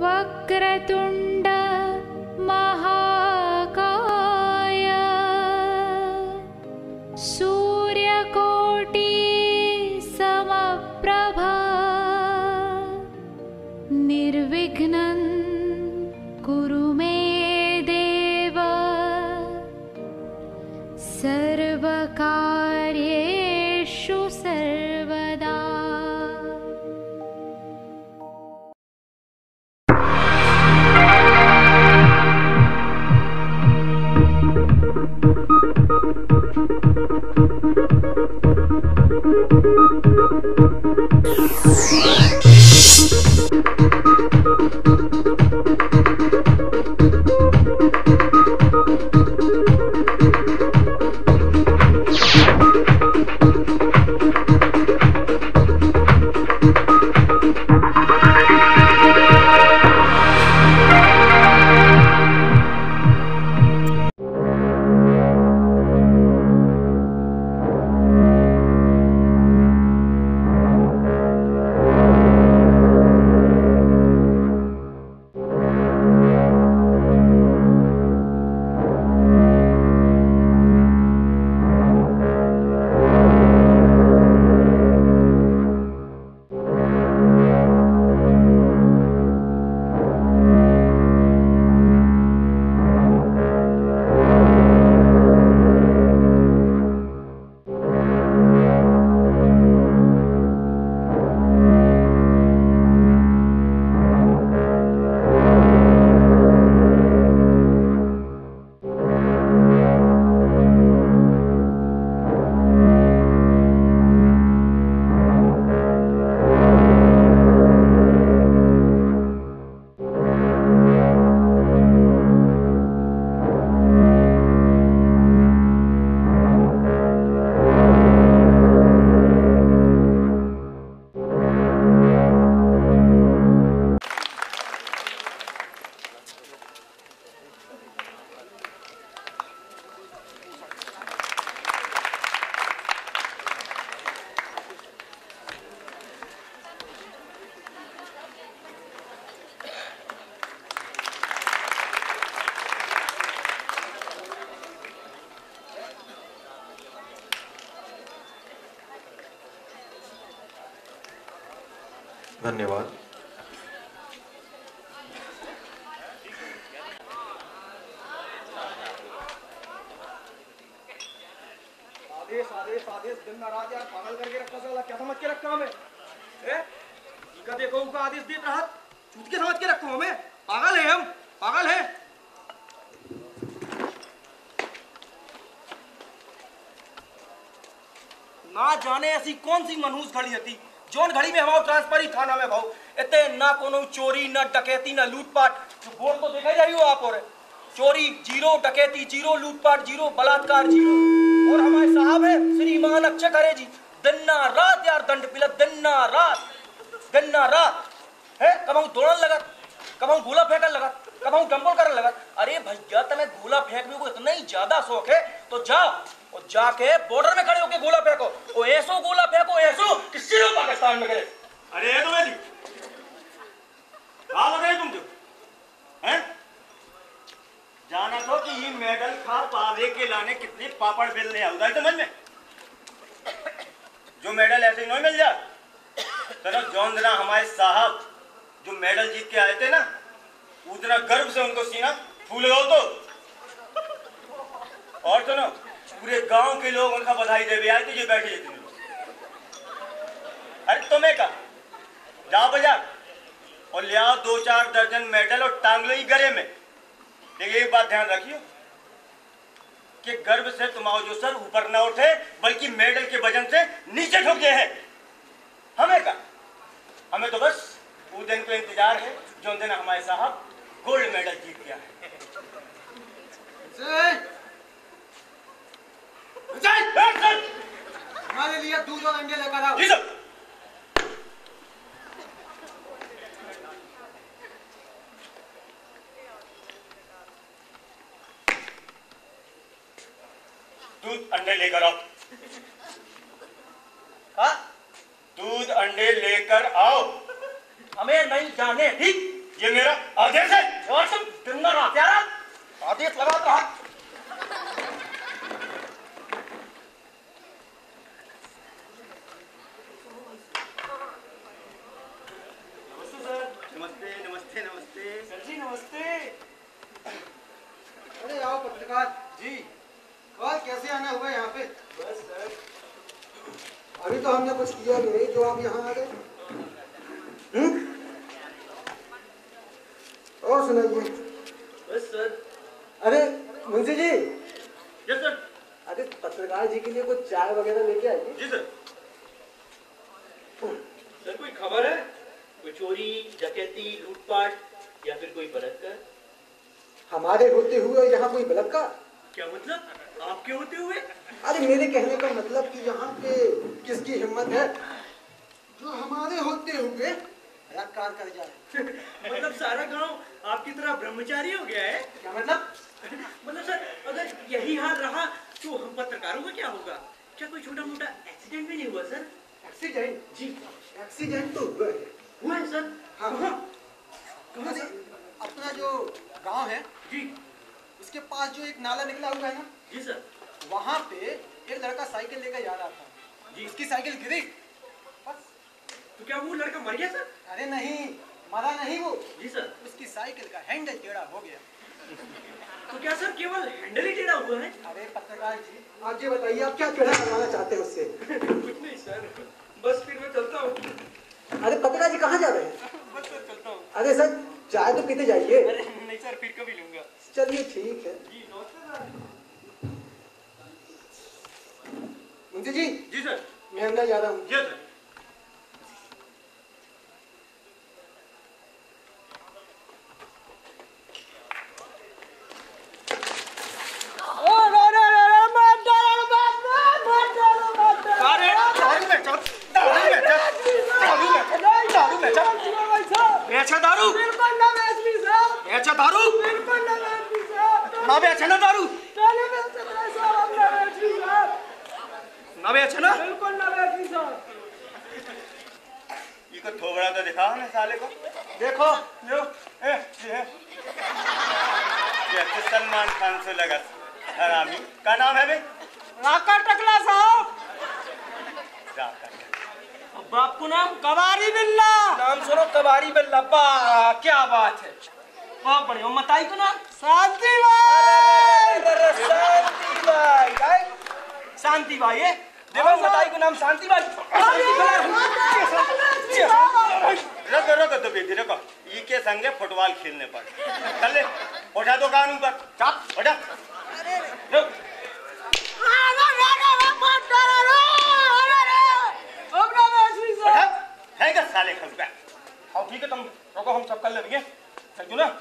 वक्रतुण्ड महाकाय सूर्यकोटि समप्रभा निर्विघ्नं कुरु मे देव सर्वकार्येषु सर्वदा। धन्यवाद। आदेश आदेश आदेश दिन रात यार पागल करके रखा साला, क्या समझ के रखा हमें? का देखो का आदेश देत रहा, झूठ के समझ के रखो हमें? पागल है हम, पागल है। ना जाने ऐसी कौन सी मनहूस घड़ी थी जोन घड़ी में हमारा ट्रांसफर ही थाना में भाव इतने ना कोनो चोरी ना डकैती ना लूटपाट। जो बोर्ड तो देखा जाइए आप, और चोरी जीरो, डकैती जीरो, लूटपाट जीरो, बलात्कार जीरो। और हमारे साहब है श्रीमान अच्छे करे जी, दिन ना रात यार दंड पिलत, दिन ना रात है। कब दौड़न लगा, कब गोला फेंकन लगा, कब डंबल करने लगा। अरे भैया तुम्हें गोला फेंकने को इतना ही ज्यादा शौक है तो जाओ और जाके बॉर्डर में खड़े होके गोला फेंको। ओ ऐसो गोला फेंको ऐसो कि सिर्फ पाकिस्तान में गए। अरे ये तो वैली कहाँ लगे तुम जो हैं? जाना तो कि ये मेडल खा पावे के लाने कितने पापड़ बेलने आऊंगा समझ में। जो मेडल ऐसे नहीं मिल जा तो जौन दिना हमारे साहब जो मेडल जीत के आए थे ना, उतना गर्व से उनको सीना फूल गो तो। और सुनो, पूरे गांव के लोग उनका बधाई दे भी आए थे, ये बैठे थे। अरे तुम्हें कहा जाओ बाजार और ले आओ 2-4 दर्जन मेडल और टांग लो गले में। लेकिन एक बात ध्यान रखियो कि गर्व से तुम्हारा जो सर ऊपर ना उठे बल्कि मेडल के वजन से नीचे ठुक गए हैं। हमें कहा हमें तो बस उस दिन को इंतजार है जो दिन हमारे साहब गोल्ड मेडल जीत गया है। हमारे लिए दूध और अंडे लेकर आओ। जी सर। दूध अंडे लेकर आओ। हाँ? दूध अंडे लेकर आओ। हमें नहीं जाने, ठीक? ये मेरा आदेश है। और तुम दिन रात यार आदेश लगा रहा। नमस्ते नमस्ते नमस्ते। सर जी नमस्ते। अरे आओ पत्रकार जी, और कैसे आना हुआ यहाँ पे? बस सर। अभी तो हमने कुछ किया भी नहीं जो आप यहाँ आ गए। और सुनाइए। बस सर। अरे मुंशी जी, यस सर। अरे पत्रकार जी के लिए कुछ चाय वगैरह लेके आइए। जी सर। सर कोई खबर है? कोई चोरी डकैती लूटपाट या फिर कोई बलात्कार? हमारे होते हुए यहाँ कोई बलात्कार? क्या मतलब? आपके होते हुए? अरे मेरे कहने का मतलब कि यहाँ पे किसकी हिम्मत है जो हमारे होते हुए बलात्कार कर जाए? मतलब सारा गांव आपकी तरह ब्रह्मचारी हो गया है? क्या मतलब? मतलब सर अगर यही हाल रहा तो हम पत्रकारों का क्या होगा? क्या कोई छोटा मोटा एक्सीडेंट भी नहीं हुआ सर? एक्सीडेंट? जी एक्सीडेंट तो हुआ है। हुआ है सर। हाँ। कहाँ सर? अपना जो गांव है जी उसके पास जो एक नाला निकला हुआ है ना, जी सर। वहाँ पे एक लड़का साइकिल लेकर जा रहा था जी। उसकी साइकिल गिरी, बस। तो क्या वो लड़का मर गया सर? अरे नहीं, मरा नहीं वो, जी सर। उसकी साइकिल का हैंडल टेढ़ा हो गया। तो क्या सर केवल हैंडल ही टेढ़ा हुआ है? अरे पत्रकार जी, आप ये बताइए आप क्या टेढ़ा करवाना चाहते हैं उससे? कुछ नहीं सर, बस फिर मैं चलता हूँ। अरे पत्रकार जी कहाँ जा रहे हैं? बस सर चलता हूँ। अरे सर चाय तो पीते जाइए। अरे नहीं सर फिर कभी लूंगा। चलिए ठीक है। जी नमस्ते सर। मुंशी जी, जी सर। मैं अंदर जा रहा हूँ। Yes sir. बेचा दारू? बेचा दारू? ना बेचा ना दारू? ना बेचा ना? ये को थोबड़ा तो दिखाओ ना साले को। देखो लो ये है। ये तो सलमान खान से लगा हरामी। क्या नाम है बे? राका टकला साहब। राका। अब आपको नाम कबारी बिल्ला। नाम सुनो कबारी बिल्ला। वाह क्या बात है, बहुत बढ़िया। मताई को नाम शांति भाई। शांति भाई, शांति भाई है। देखो मताई को नाम शांति भाई। रखो रखो तो बेटी रखो। ई के संगे फुटबॉल खेलने पर चल ले। उठा दो कानून पर। चाप उठा। रुक। उठा। है क्या साले खसबा? हाँ ठीक है, तुम रुको हम सब कर लेंगे। चल ना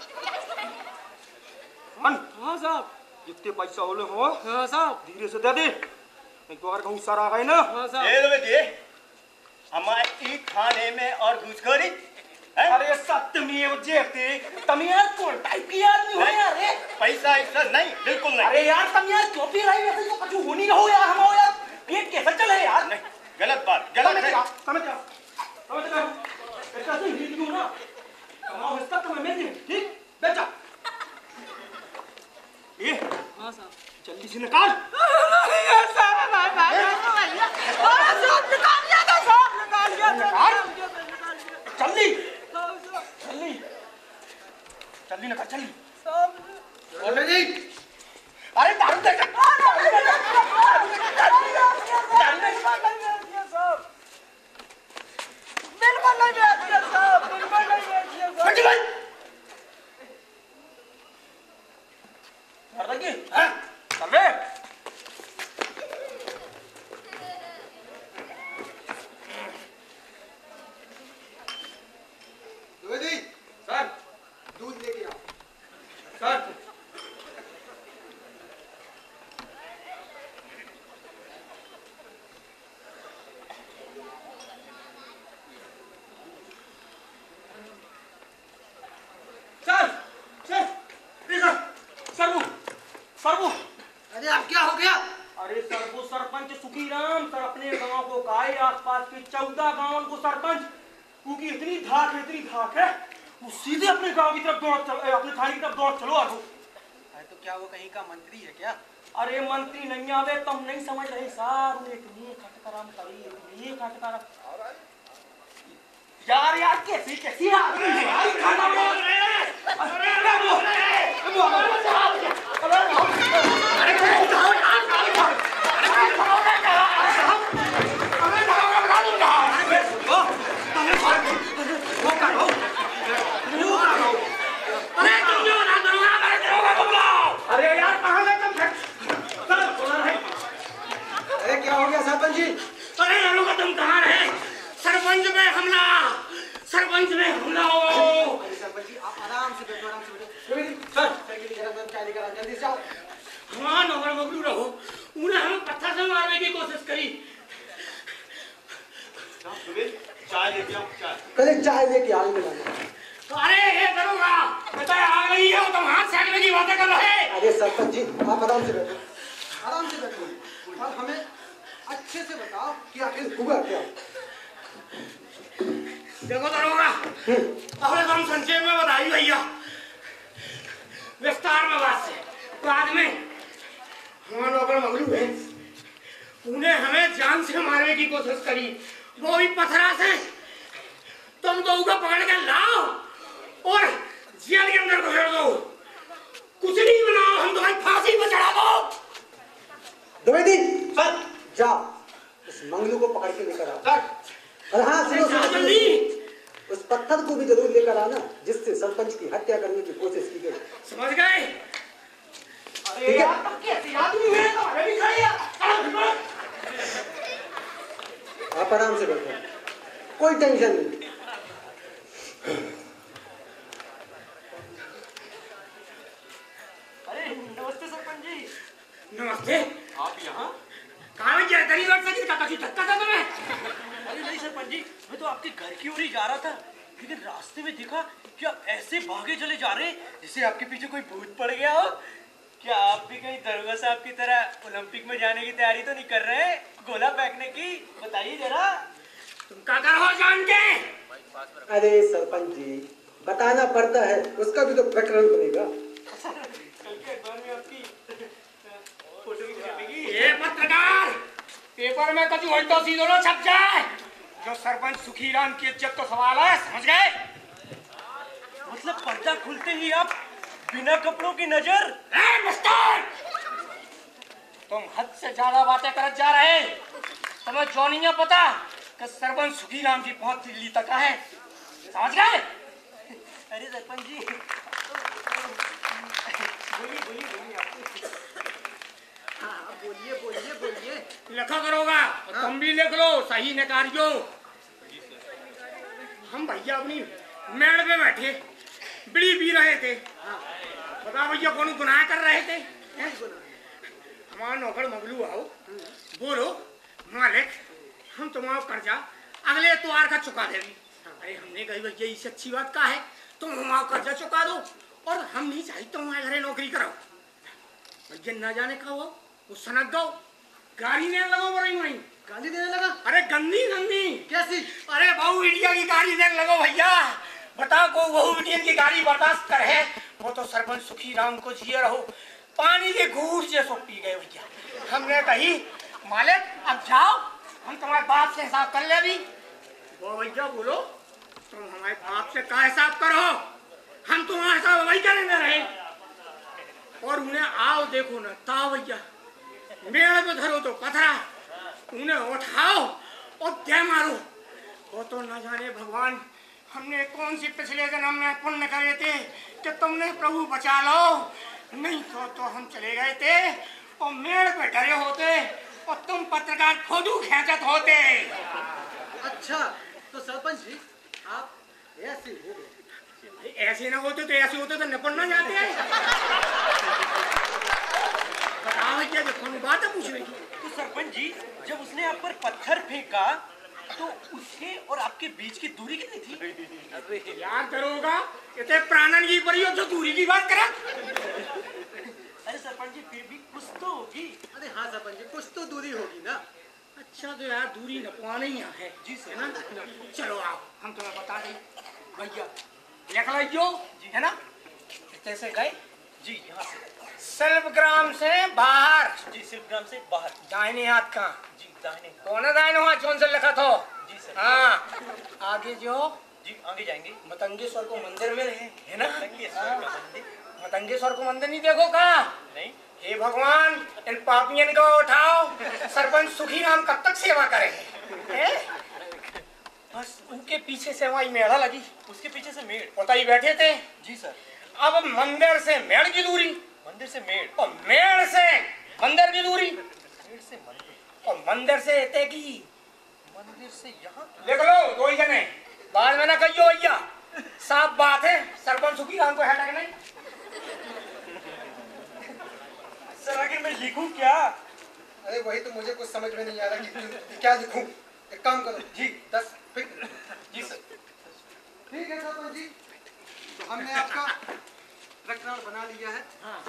मन। हाँ साहब। जितने पैसा हो हो। हाँ साहब। धीरे से दे दे, एक बार कहूँ सारा आ गए ना। हाँ साहब। ये दो बेटी हमारे ई खाने में और घुसखोरी है? अरे सत्यमेव जयते, तुम यार कौन टाइप की आदमी हो यार? पैसा ऐसा नहीं, बिल्कुल नहीं। अरे यार तुम यार क्यों पी रहे हो? ऐसे तो कुछ हो नहीं रहो यार। हम यार पेट कैसे चले यार? नहीं, गलत बात, गलत है। समझ जाओ ऐसा तो हिल क्यों ना कमाओ इसका तुम्हें मिल जाए। ठीक बेचा ये। हाँ साहब जल्दी से निकाल। जल्दी जल्दी जल्दी निकाल जल्दी। बोले जी, अरे दारू दे। द्विवेदी, सर दूध लेके आओ। सर अरे अब क्या हो गया? अरे सरपंच सरपंच सुखीराम सर अपने गांव को काए आसपास के 14 गांवों को सरपंच क्योंकि इतनी धाक है वो सीधे अपने गांव की तरफ अपने थाने की तरफ दौड़ चलो आगो। अरे तो क्या वो कहीं का मंत्री है क्या? अरे मंत्री नहीं आवे, तुम नहीं समझ रहे साहब। इतनी खटकराम करी, इतनी खटकराम। यार कैसी कैसी आदमी है यार, खाना बोल रहे हैं। अरे यार कहाँ गए तुम? अरे क्या हो गया सरपंच जी? अरे नरोगा तुम कहाँ रहे? सरपंच में हमला, सरपंच में हमला हो। अरे सरपंच जी आप आराम से बैठो, आराम से बैठो। सर चाय लेकर आओ, जल्दी से आओ। हाँ नौकर बबलू रहो, उन्हें हमें पत्थर से मारने की कोशिश करी। चाय लेके आओ, चाय। पहले चाय लेके आओ मिला। अरे ये करूँगा, बेटा आ गई है तुम हाथ सेकने की बातें कर रहे। अरे सरपंच जी आप आराम से बैठो, आराम से बैठो और हमें अच्छे से बताओ कि आखिर हुआ क्या। देखो दरोगा, अपने तुम संक्षेप में बताइए भैया, विस्तार में बात से। बाद में हमारे नौकर मगलू है, उन्हें हमें जान से मारने की कोशिश करी, वो भी पथरा से। तुम दो को पकड़ के लाओ और जेल के अंदर घुसेड़ दो। कुछ नहीं बनाओ, हम तुम्हारी फांसी पर चढ़ा दो। द्विवेदी सर जाओ उस मंगलू को पकड़ के लेकर आओ। और हाँ सुनो जल्दी, उस पत्थर को भी जरूर लेकर आना जिससे सरपंच की हत्या करने की कोशिश की गई। समझ गए? अरे यार तुम कैसी आदमी है? तुम्हारे भी सही है। आप आराम से बैठो, कोई टेंशन नहीं। अरे नमस्ते सरपंच जी। नमस्ते। आप यहाँ? कहाँ गया? गरीब से धक्का था तुम्हें? अरे नहीं सरपंच जी, मैं तो आपके घर की ओर ही जा रहा था, लेकिन रास्ते में देखा कि आप ऐसे भागे चले जा रहे जैसे आपके पीछे कोई भूत पड़ गया हो। क्या आप भी कहीं दरोगा साहब की तरह ओलंपिक में जाने की तैयारी तो नहीं कर रहे हैं, गोला फेंकने की? बताइए जरा। तुम क्या कर हो जान के? अरे सरपंच जी बताना पड़ता है, उसका भी तो प्रकरण बनेगा। कल के अखबार में आपकी फोटो भी छपेगी। ये पत्रकार, पेपर में कुछ उल्टा सीधो ना छप जाए। जो सरपंच सुखीराम की इज्जत तो सवाल है, समझ गए? मतलब पर्दा खुलते ही आप बिना कपड़ों की नजर? मिस्टर, तुम हद से ज्यादा बातें कर जा रहे। तुम्हें जो नहीं है पता कि सरपंच सुखीराम की पहुंच दिल्ली तक है, समझ गए? अरे सरपंच जी बोलिए आप। हाँ बोलिए। लिखा करोगा तो तुम भी लिख लो, सही नकारियो। हम भैया अपनी मेड़ पे बैठे बीड़ी पी रहे थे। बता भैया कौन गुनाह कर रहे थे? हमारा नौकर मगलू आओ, बोलो मालिक हम तुम्हारा कर्जा अगले इतवार का चुका देंगे। अरे हमने कही भैया इससे अच्छी बात क्या है, तुम हमारा कर्जा चुका दो और हम नहीं चाहिए तुम्हारे घरे नौकरी करो। भैया ना जाने का वो सनक गो गाड़ी देने लगो, वही गाली देने लगा? अरे गंदी कैसी? अरे बहु इंडिया की गाड़ी देने लगो भैया। बता को बहु इंडियन की गाड़ी बर्दाश्त कर है? वो तो सरपंच सुखीराम को जिए रहो पानी के घूट जैसो पी गए भैया। हमने कही मालिक अब जाओ, हम तुम्हारे बाप से हिसाब कर ले भी। वो भैया बोलो तुम हमारे बाप से क्या हिसाब करो, हम तुम्हारा हिसाब वही करेंगे रहे। और उन्हें आओ देखो ना ताओ भैया, मेड़ पे धरो तो पथरा, उन्हें उठाओ और दे मारो। वो तो न जाने भगवान हमने कौन सी पिछले जन्म में पुण्य करे थे कि तुमने प्रभु बचा लो, नहीं तो हम चले गए थे और मेड़ पे डरे होते और तुम पत्रकार खोदू खेचत होते। अच्छा तो सरपंच जी आप ऐसे हो गए? ऐसे ना होते तो ऐसे होते तो निपट ना जाते हैं। बताओ भैया जो कौन बात है पूछ रही। तो सरपंच जी जब उसने आप पर पत्थर फेंका तो उसके और आपके बीच की दूरी कितनी थी? यार करोगा इतने प्राणन की परी हो जो दूरी की बात करा। अरे सरपंच जी फिर भी कुछ तो होगी। अरे हाँ सरपंच जी कुछ तो दूरी होगी ना। अच्छा तो यार दूरी नपवाना ही है जी है ना? चलो आओ हम तुम्हें बता दें। भैया लिख लो है ना? कैसे गए? जी यहाँ से। शिल्पग्राम से बाहर। जी शिल्पग्राम से बाहर। दाहिने हाथ का। जी दाहिने। कौन है दाहिने हाथ? कौन से लिखा था? जी सर। हाँ आगे जो। जी आगे जाएंगे। मतंगेश्वर को मंदिर में है ना? मतंगेश्वर का मंदिर। मतंगेश्वर को मंदिर नहीं देखो का? नहीं। हे भगवान इन पापियन को उठाओ। सरपंच सुखी राम कब तक सेवा करेंगे? बस उनके पीछे से वही मेढ़ा लगी। उसके पीछे से मेड़। पता ही बैठे थे। जी सर। अब मंदिर से मेड़ की दूरी। मंदिर से मेड़। और मेड़ से मंदिर की दूरी। मेड़ से मंदिर। और मंदिर से एते की। मंदिर से यहाँ। लिख लो 2 ही जने। बाद में ना कहियो भैया। साफ बात है सरपंच सुखी राम को हटा के नहीं। सर आगे मैं लिखूं क्या? अरे वही तो मुझे कुछ समझ में नहीं आ रहा कि क्या लिखूं। एक काम करो जी 10 फिक्र। जी सर। ठीक है सरपंच जी, तो हमने आपका प्रकरण बना लिया है। हाँ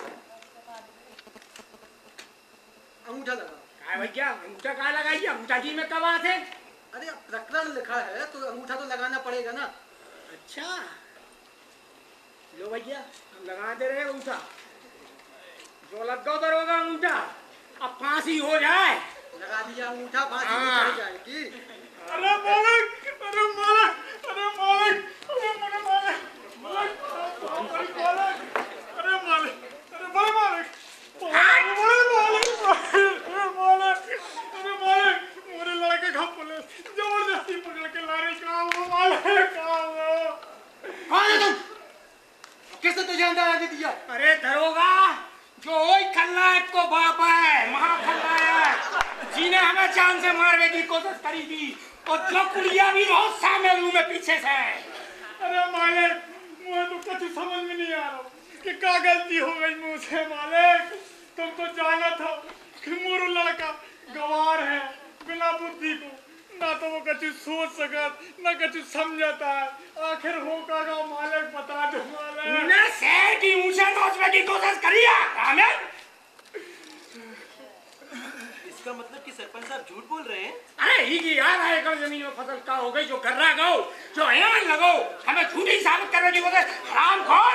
अंगूठा लगा। काय भैया अंगूठा कहाँ लगाइए? अंगूठा जी में कब आते? अरे अब प्रकरण लिखा है तो अंगूठा तो लगाना पड़ेगा ना। अच्छा लो भैया हम लगा दे रहे अंगूठा। जो लग गो दरोगा अंगूठा। अब फांसी हो जाए। लगा दिया अंगूठा, फांसी हाँ। चढ़ जाएगी। अरे मालिक, अरे मालिक, अरे मालिक, अरे मेरे मालिक, मालिक, मालिक, अरे मालिक, अरे बड़े मालिक, बड़े मालिक, अरे मालिक, अरे मालिक, मेरे लड़के का पुलिस जबरदस्ती पकड़ के ला रही। कहाँ वो मालिक? कहाँ वो? कौन है तुम? किसने तुझे अंदर आने दिया? अरे दरोगा जो वही खलनायक को बाप है, महाखलनायक जिन्हें हमें जान से मारने की कोशिश करी थी और जो कुड़िया भी बहुत सामने रूम में पीछे से। अरे मालिक मुझे तो कुछ समझ में नहीं आ रहा कि क्या गलती हो गई मुझसे। मालिक तुम तो जाना था कि मोरू लड़का गवार है बिना बुद्धि को। ना तो वो कछु सोच सकत ना कछु समझता है। आखिर होगा मालिक बता दो मालिक। ने शेर की ऊंचे नोचने की कोशिश करी है रामेन। इसका मतलब कि सरपंच साहब झूठ बोल रहे हैं? अरे ही की यार है एकड़ जमीन में फसल का हो गई जो गर्रा गो जो ऐन लगो हमें झूठी साबित करने की कोशिश। हराम खोर।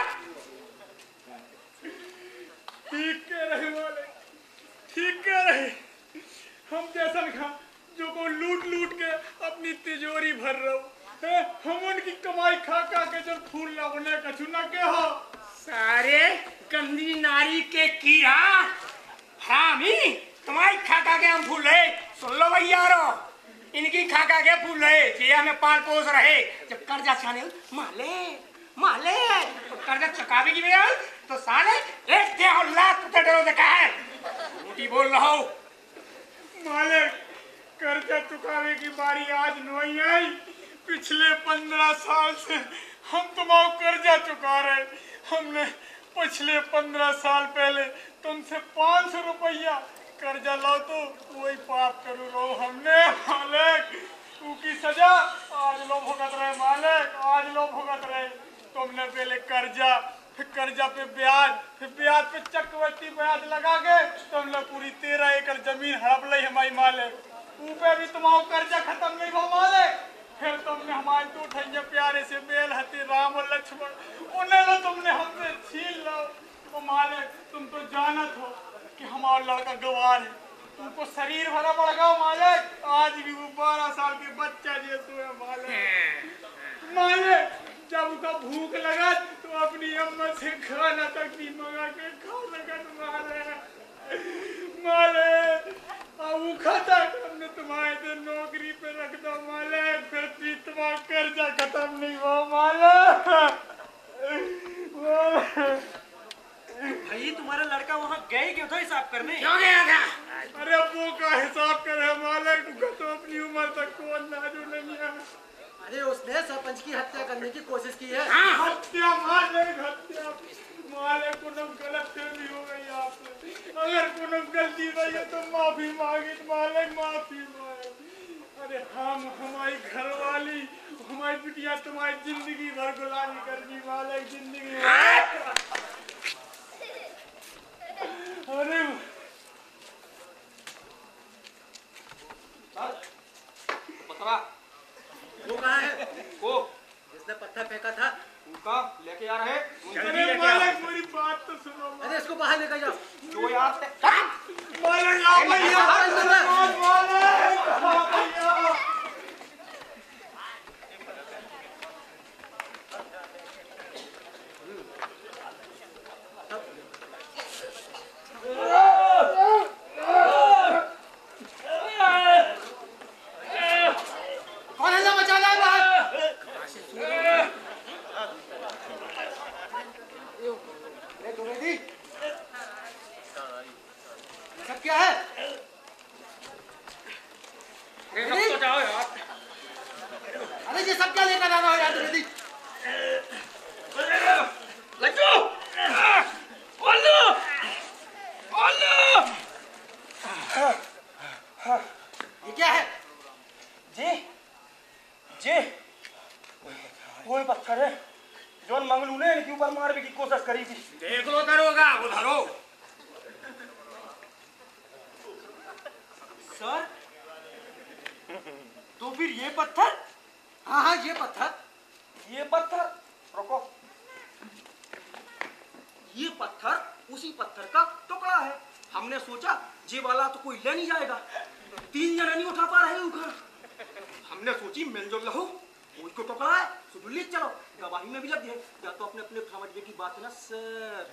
ठीक कह रहे मालिक, ठीक कह रहे। हम जैसा लिखा जो को लूट लूट के अपनी तिजोरी भर रहो है। हम उनकी कमाई खा खा के जब फूल ना बने कछु ना के हो। सारे गंदी नारी के कीड़ा हरामी कमाई खा खा के हम फूल रहे। सुन लो भैया रो इनकी खा खा के फूल रहे ये हमें पाल पोस रहे। जब कर्जा छाने माले माले तो कर्जा चुकावे की बेल तो साले एक दे और लाख तो डरो देखा है। झूठी बोल रहा हो मालिक। कर्जा चुकावे की बारी आज नहीं आई। पिछले 15 साल से हम तुम्हारा कर्जा चुका रहे। हमने पिछले 15 साल पहले तुमसे 500 रुपया कर्जा लो तो वही पाप करूँ रहो हमने मालिक। उसकी सजा आज लो भुगत रहे मालिक, आज लो भुगत रहे। तुमने पहले कर्जा फिर कर्जा पे ब्याज फिर ब्याज पे चक्रवृद्धि ब्याज लगा के तुमने पूरी 13 एकड़ जमीन हड़प ली हमारी मालिक। ऊपर भी तुम्हारा कर्जा खत्म नहीं हुआ मालिक। फिर तुमने हमारे 2 ठैया प्यारे से बेल हती राम और लक्ष्मण उन्हें लो तुमने हमसे छीन लो। तो मालिक तुम तो जानत हो कि हमारा लड़का गवार है। उनको शरीर भरा पड़ गया मालिक। आज भी वो 12 साल के बच्चा जैसे है मालिक। मालिक जब उसका भूख लगा तो अपनी अम्मा से खाना तक भी मंगा के खा सकत मालिक। मालिक वो खाता हमने तुम्हारे से नौकरी पे रख दो मालिक। फिर भी तुम्हारा कर्जा खत्म नहीं हुआ मालिक। भाई तुम्हारा लड़का वहाँ गए क्यों था हिसाब करने? क्यों गया था? अरे वो का हिसाब करे मालिक। उसका तो अपनी उम्र तक को अंदाजो नहीं है। अरे उसने सरपंच की हत्या करने की कोशिश की है। हाँ हत्या मालिक हत्या मालिक। कोनो गलत फहमी हो गई आपसे। अगर कोनो गलती रही है तो माफी मांगी मालिक, माफी मांगी। अरे हम हमारी घरवाली हमारी बिटिया तुम्हारी जिंदगी भर गुलामी करनी मालिक, जिंदगी भर। अरे बतरा वो कहाँ है? को जिसने पत्थर फेंका था? उनका लेके आ रहे अरे मालिक मेरी बात तो सुनो। अरे इसको बाहर लेकर जाओ। जो यार मालिक आओ भैया, कौन हल्ला मचा रहा है बाहर? ये द्विवेदी, सब क्या है? तो जाओ यार। अरे ये सब क्या लेकर आ रहा हो यार द्विवेदी? लज्जू ओल्लू ओल्लू ये क्या है? जी जी कोई पत्थर है जोन मंगलू ने इनके ऊपर मारने की कोशिश करी थी। देख लो दरोगा, वो धरो। सर तो फिर ये पत्थर? हाँ हाँ ये पत्थर। रुको, ये पत्थर उसी पत्थर का टुकड़ा है। हमने सोचा ये वाला तो कोई ले नहीं जाएगा, 3 जने नहीं उठा पा रहे उखड़। हमने सोची मिलजुल रहो, वो इसको टुकड़ा है तो ले चलो, गवाही में भी लग गए। या तो अपने अपने समझने की बात है ना सर।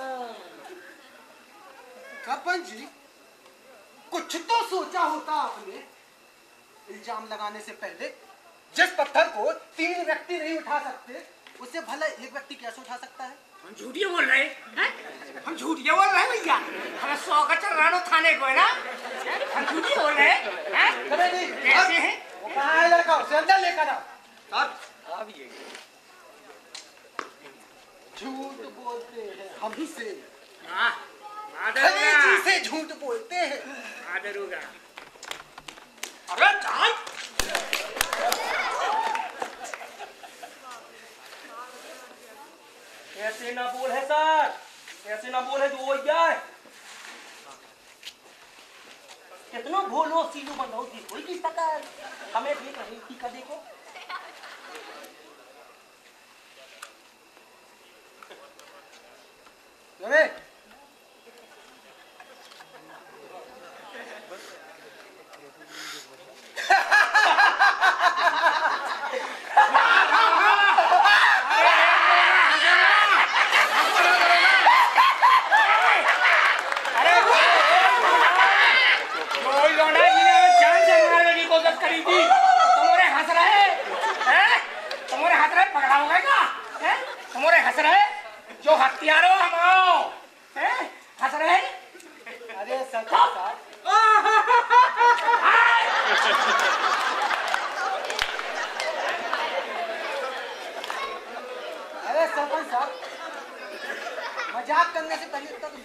सरपंच जी, कुछ तो सोचा होता आपने। इल्जाम लगाने से पहले जिस पत्थर को 3 व्यक्ति नहीं उठा सकते, उसे भला एक व्यक्ति कैसे उठा सकता है? हम झूठिया बोल रहे हैं? हम झूठिया बोल रहे हैं भैया? हमें 100 का चल रहा थाने को है ना? हम झूठी बोल रहे हैं? कैसे हैं? वो कहाँ है लड़का? उसे अंदर लेकर आओ। झूठ बोलते हैं हमसे, हाँ, खलीजी से झूठ बोलते हैं। दरोगा। अरे जान ऐसे ना बोल है सर, ऐसे ना बोल है तो हो जाए। कितना भोलो सीलो बंदो की कोई की पता है, हमें देख रही थी का देखो। जो हथियारो हम आओ, हंस रहे? अरे सरपंच साहब, अरे सरपंच साहब, मजाक करने से पहले तक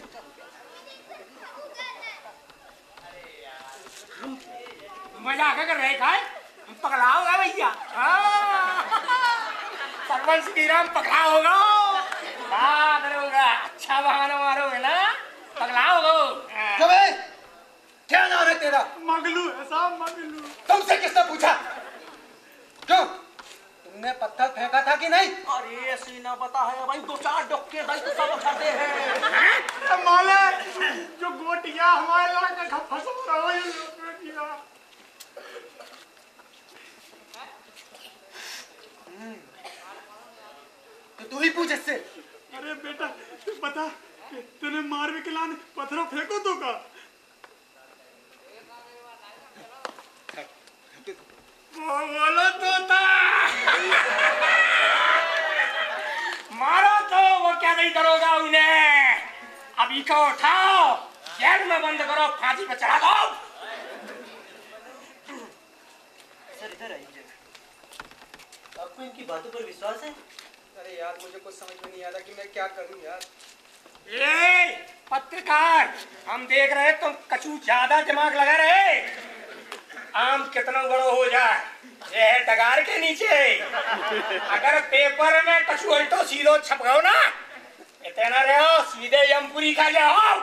मजाक कर रहे खाए? हम पकड़ा होगा भैया। सरपंच श्रीराम पकड़ा होगा। होगा अच्छा बहाना मारोगे ना, पगला होगा। क्या नाम है तेरा? मगलू है साहब, मगलू। तुमसे किसने पूछा? क्यों तुमने पत्थर फेंका था कि नहीं? अरे ऐसी ना बता है भाई, 2-4 डॉक्टर भाई तो सब उठाते हैं। माले जो गोटिया हमारे लड़का का फंस रहा है गोटिया। तो तू ही पूछ इससे। अरे बेटा तू बता, तूने मार भी खिलाने पत्थरों फेंको तो का? बोलो तोता। मारो तो वो क्या नहीं करोगा उन्हें। अभी को उठाओ, जेल में बंद करो, फांसी पे चढ़ा दो। सर इधर आइए। आपको इनकी बातों पर विश्वास है? अरे यार मुझे कुछ समझ में नहीं आ रहा कि मैं क्या करूं यार। ए पत्रकार, हम देख रहे तुम कछु ज्यादा दिमाग लगा रहे। आम कितना बड़ा हो जाए, ये है डगार के नीचे। अगर पेपर में कछु उल्टो सीधो छप गयो ना, इतना रहो सीधे यमपुरी खा जाओ।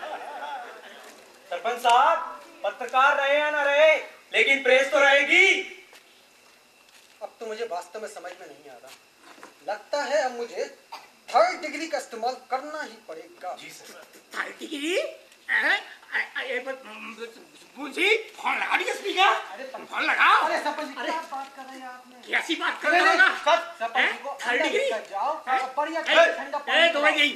सरपंच साहब, पत्रकार रहे या ना रहे, लेकिन प्रेस तो रहेगी। अब तो मुझे वास्तव में समझ में नहीं आ रहा लगता है अब मुझे 3rd डिग्री का इस्तेमाल करना ही पड़ेगा। जी सर। 3rd degree? मुंशी फोन लगा दी स्पीकर। अरे फोन लगाओ। अरे सरपंच जी क्या बात कर रहे हैं आपने? कैसी बात कर रहे हो? सरपंच जी को 3rd डिग्री? जाओ बढ़िया ठंडा पानी। तो गई।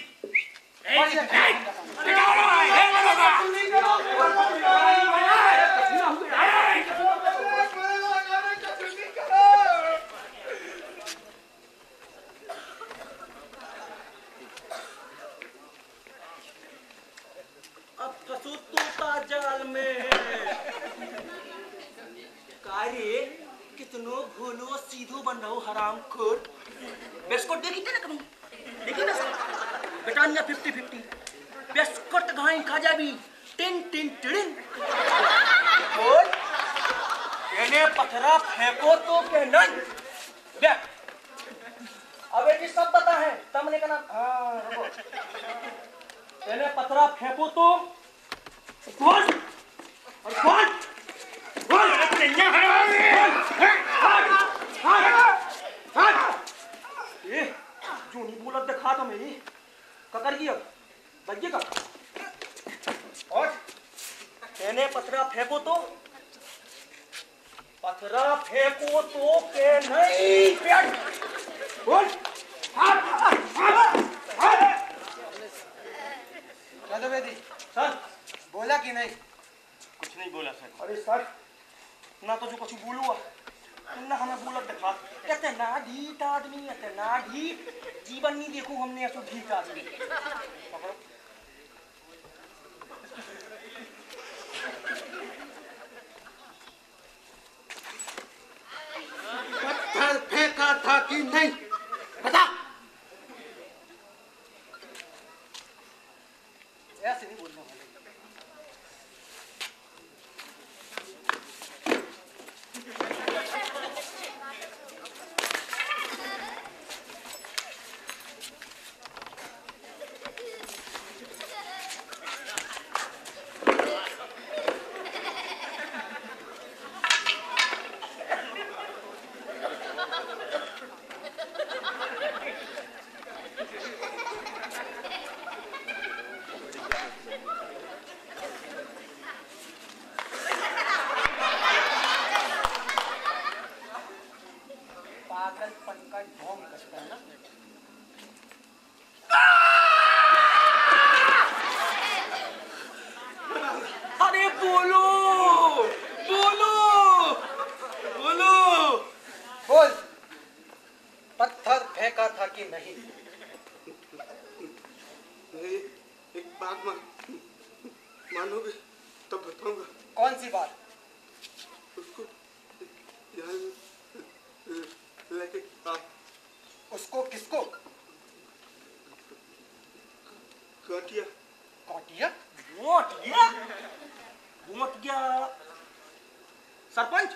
अब फंसो तोता जाल में। कारे कितनो भोलो सीधो बन रहो हरामखोर। बिस्कुट देखी थे ना कभी? देखी ना बेटानिया 50-50 बिस्कुट घाई खा जाबी टिन टिन टिड़िन। और कहने पथरा फेंको तो के नहीं बे। अब ये सब पता है तमने का नाम। हाँ रुको। कहने पथरा फेंको तो कौन और कौन जो नहीं बोला दिखा तो मेरी ककर की अब बज्जे का। और कहने पथरा फेंको तो के नहीं पेट बोल। बेदी सर बोला कि नहीं? कुछ नहीं बोला सर। अरे सर ना तो जो कुछ बोलूआ ना हमें बोलत दिखा। इतना ढीठ आदमी इतना ढीठ जीवन नहीं देखो हमने ऐसा ढीठ आदमी। पकड़ो। पत्थर फेंका था कि नहीं बता। ऐसे नहीं बोलना वाले। पागलपन का ढोंग करता है ना। अरे बोलो बोलो बोलो। बोल पत्थर फेंका था कि नहीं? एक बात मानोगे तब बताऊंगा। कौन सी बात? उसको यहाँ लेके आ। उसको किसको? काटिया। काटिया? वोट गया सरपंच।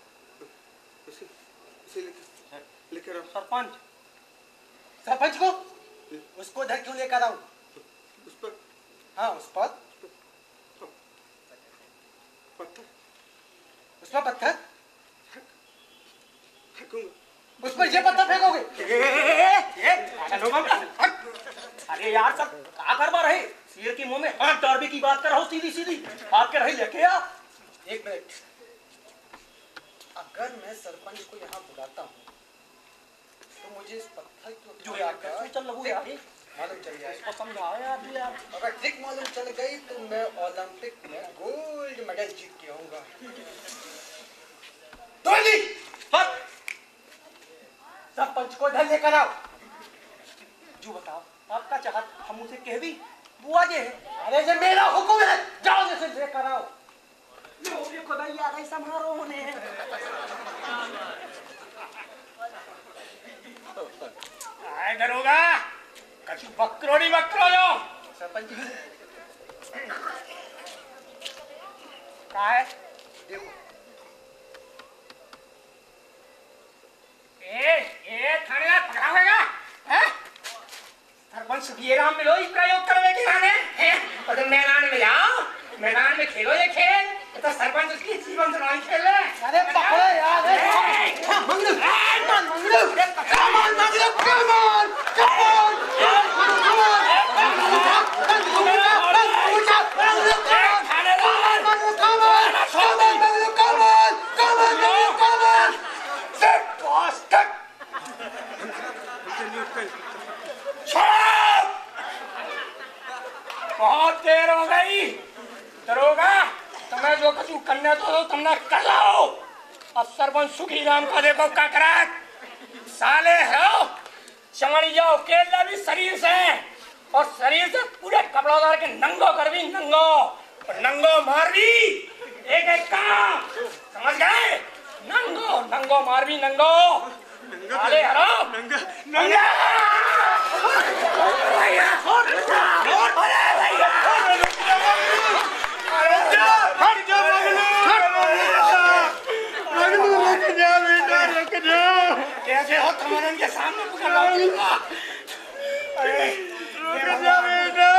इसे लेकर आओ। सरपंच सरपंच को उसको इधर क्यों लेकर आऊं? उस पर हाँ उस पर पत्थर उस पर पत्थर फेंकूंगा। उस पर ये पत्थर फेंकोगे? अरे यार सब क्या करवा रहे शेर के मुंह में हाथ डालने की बात कर रहा हूँ सीधी सीधी भाग के रही लेके आ। एक मिनट। अगर मैं सरपंच को यहाँ बुलाता हूँ तो मुझे इस पत्थर जो को यार चल लगू यार मालूम चल जाए। इसको समझा यार। अगर ट्रिक मालूम चल गई तो मैं ओलंपिक में गोल्ड मेडल जीत के आऊंगा। सरपंच को इधर लेकर आओ। जो बताओ आपका चाहत हम उसे कह भी बुआ जे है। अरे ये मेरा हुक्म है, जाओ जैसे लेकर आओ। देखो भाई यार ऐसा मारो होने आए दरोगा कछु बकरो नहीं बकरो जो। सरपंच जी क्या है? देखो थानेदार पकड़ा होगा। सरपंच सुखीराम मिलो इस प्रयोग करने के गाने। और तुम मैदान में जाओ, मैदान में खेलो ये खेल। तो सरपंच उसकी जीवन सुनाई खेले। अरे पकड़ो यार, मंगलू, मंगलू, कमान, मंगलू, कमान, कमान, बहुत देर हो गई दरोगा, तुम्हें जो कुछ करना तो तुमने कर लो। अब सरपंच सुखी राम का देखो ककराट साले हो, चमड़ी जाओ केला भी शरीर से और शरीर से पूरे कपड़ा उतार के नंगो कर भी नंगो और नंगो मार भी एक एक काम, समझ गए? नंगो नंगो मार भी नंगो साले हरो नंगा नंगा कैसे हो कमरन के सामने पकड़ा? अरे रुक जा बेटा,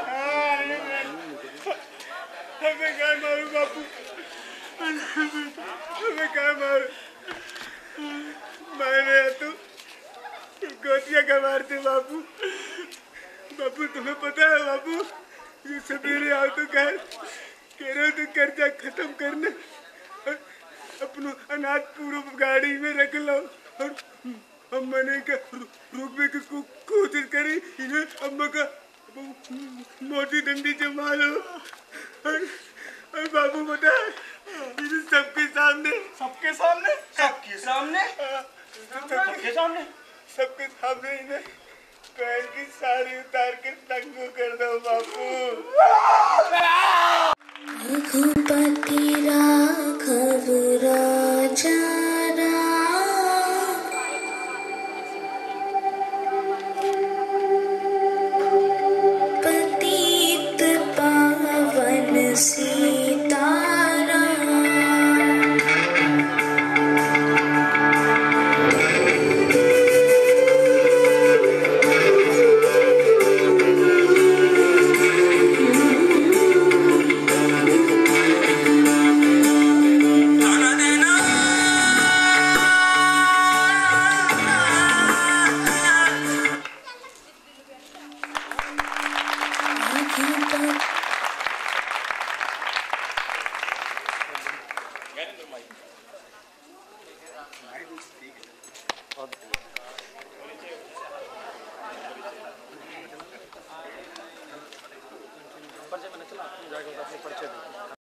हमें क्या मारू बापू, हमें क्या मारू, मैंने तू गोतिया का मारते बापू। बापू तुम्हें पता है बापू, ये सवेरे आओ तो कह रहे तो कर्जा खत्म करने अपनो अनाज पूरा गाड़ी में रख लो और मैंने रुकने की कोशिश करी, इन्हें अम्मा का मोटी डंडी जमा लो और बाबू बता सबके सामने सबके सामने सबके सामने सबके सामने सबके सामने इन्हें पैर की साड़ी उतार के टंगू कर दो बापू। रघुपति राघव राजा पतित पावन सीताराम।